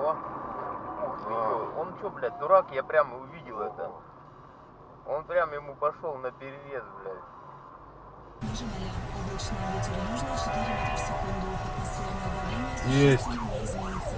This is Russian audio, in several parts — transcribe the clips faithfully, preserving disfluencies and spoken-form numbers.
О, а, он что, блядь, дурак, я прямо увидел это. Он прям ему пошел на перерез, блядь. Нажимали облачный ветер южный четыре метра в секунду. Атмосферное давление Есть. существенно изменится.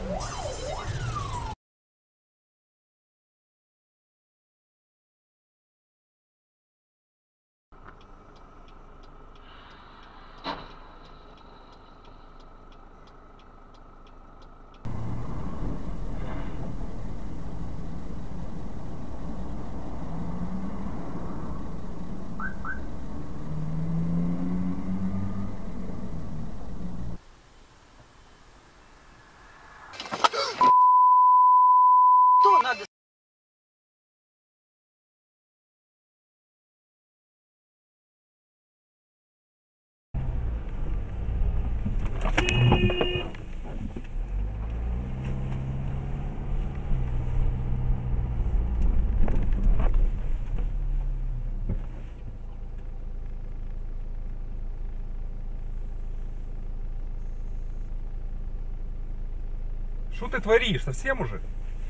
Что надо? Что ты творишь? Совсем уже?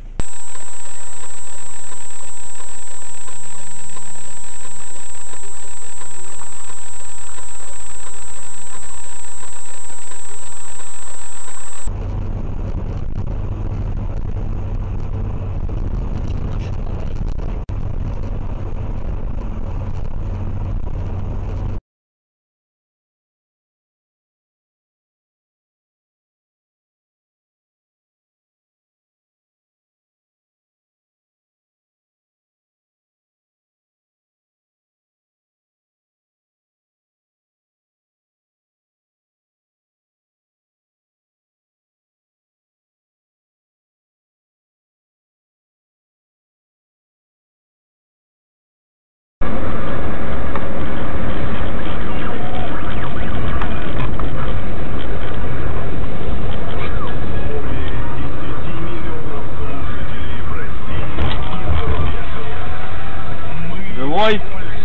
Живой?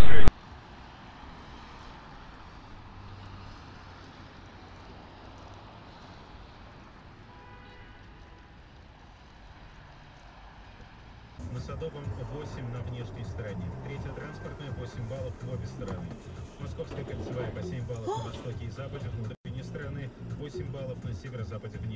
На Садовом восемь на внешней стороне. Третья транспортная восемь баллов в обе стороны. Московская кольцевая по семь баллов на востоке и западе внутренней стороны, восемь баллов на северо-западе внешней.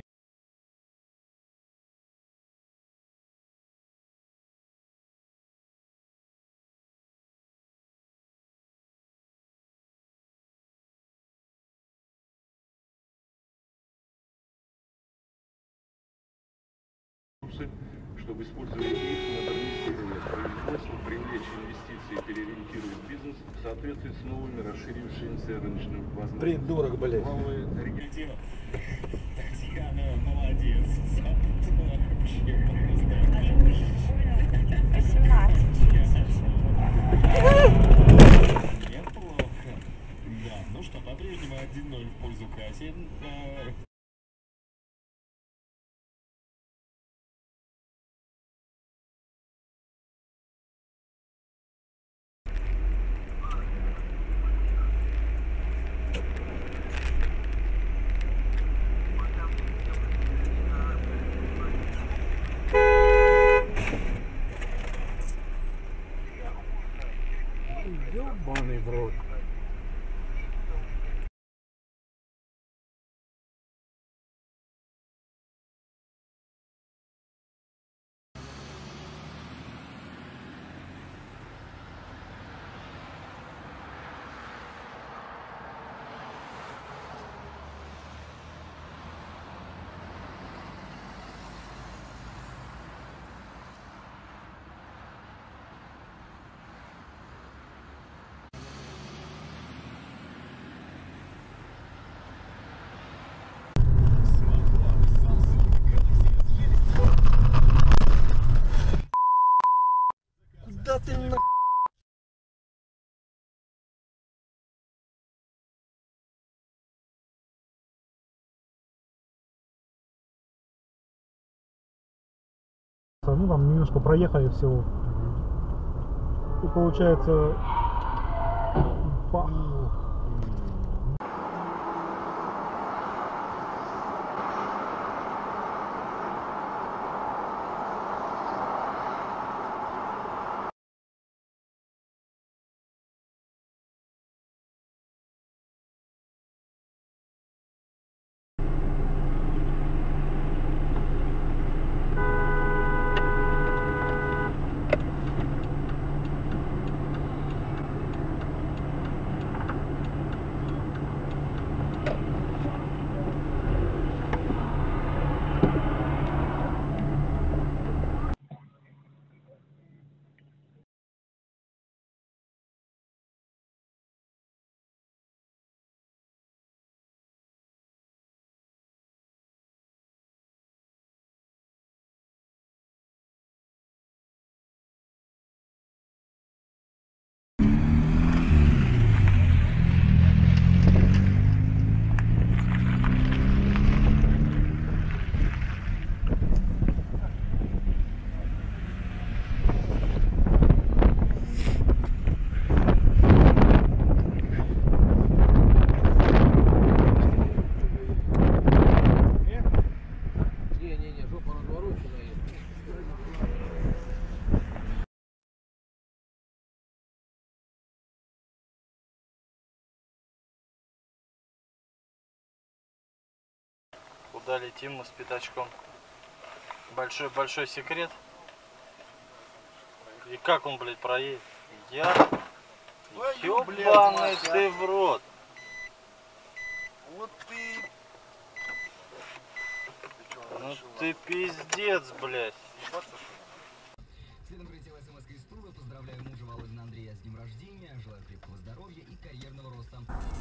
Чтобы использовать их, модернизировать производство, привлечь инвестиции и переориентировать бизнес в соответствии с новыми расширившимися рыночными возможностями. Придурок, блядь. Новые Татьяна, молодец. восемнадцать. Неплохо. Да, ну что, по-прежнему один ноль в пользу Кати. Ёбаный в рот. Да ты на... Мы вам немножко проехали всего. И получается... Куда летим мы с пятачком? Большой-большой секрет. И как он, блядь, проедет? Я... Ёбаный ты в рот. Вот ты... Ну ты пиздец, блядь. Следом прилетела смс из Тулы. Поздравляю мужа Володина Андрея с днем рождения. Желаю крепкого здоровья и карьерного роста.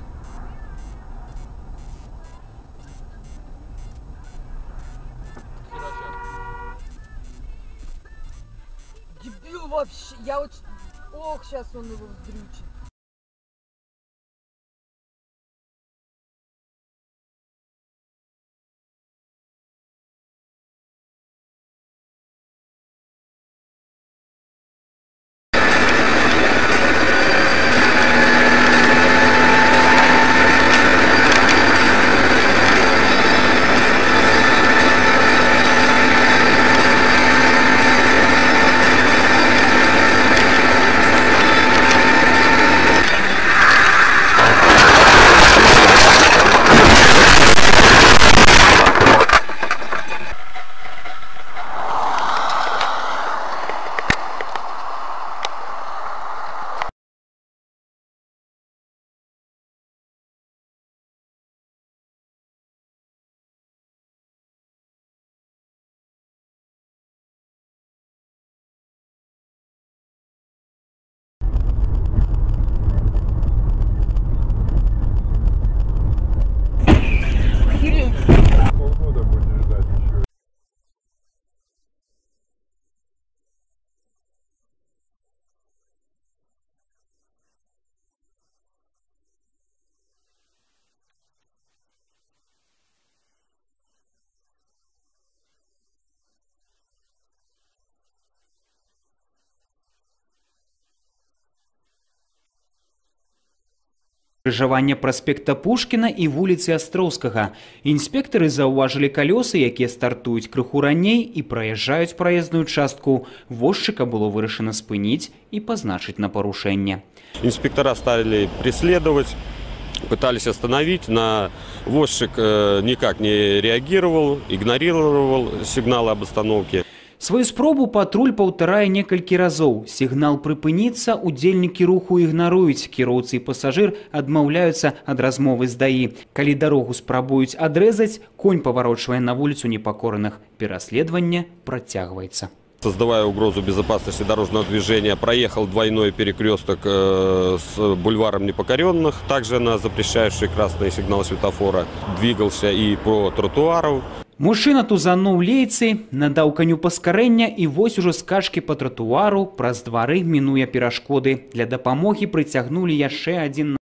Дебил вообще. Я очень... Ох, сейчас он его вздрючит. Полгода будешь ждать еще. Крыжаванне праспекта Пушкіна і вуліцы Астроўскага. Інспектары заўважылі калёсы, якія стартуюць крыху раней і праязджаюць праезную частку. Возчыка было вырашана спыніць і пазначыць на парушэнне. Инспектора стали преследовать, пытались остановить, но возчик никак не реагировал, игнорировал сигналы об остановке. Сваю спробу патруль паўтарае некалькі разоў. Сігнал прыпыніцца, удзельнікі руху ігнаруюць. Кіроўцы і пасажыр адмаўляюцца ад размовы з даі. Калі дарогу спрабуюць адрэзаць, конь паварочвае на вуліцу непакораных. Пераследаванне працягваецца. Создавая угрозу безопасности дорожного движения, проехал двойной перекресток э, с бульваром Непокоренных, также на запрещающий красный сигнал светофора, двигался и по тротуару. Мужчына тузануў лейцы, надаў каню паскарэння і вось ужо скачкі па тратуару праз двары, мінуя перашкоды. Для дапамогі прыцягнулі яшчэ адзін